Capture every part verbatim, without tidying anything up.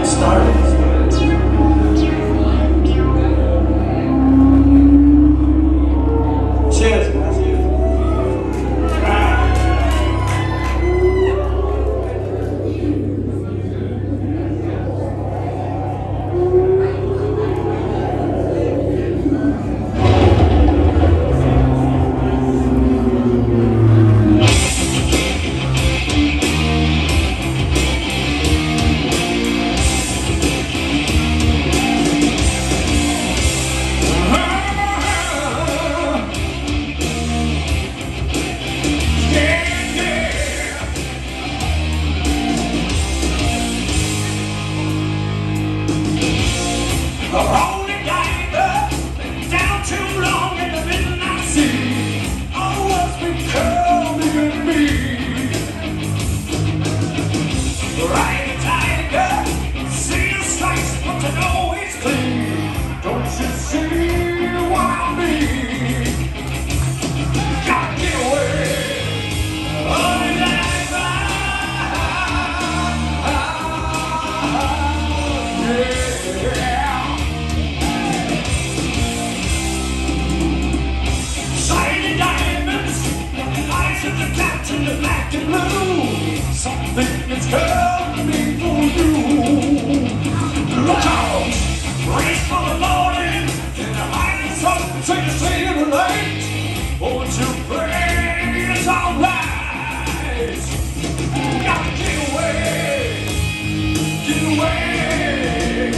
Something is coming for you. Look out! Race for the morning. In the hiding sun, take a stay in the light. Won't you pray it's alright? Gotta get away, get away.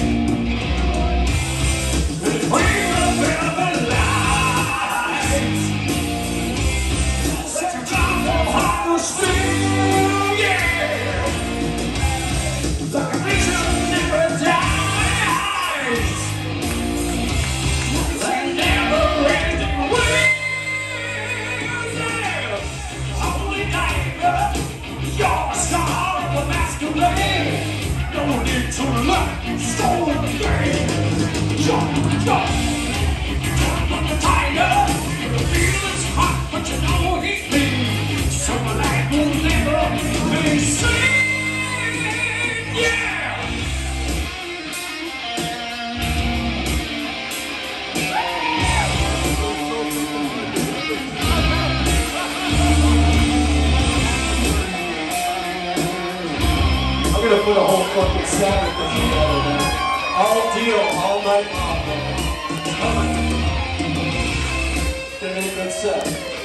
It's bringing a bit of a light. Set your time for hard to sleep. No need to look so big. Jump, jump. Jump on the tiger. The feeling's hot, but you know he's big. So the light will never be seen. Yeah. I'm gonna put a whole fucking Sabbath thing together, man. All deal, all night long, man. It's gonna be a good set.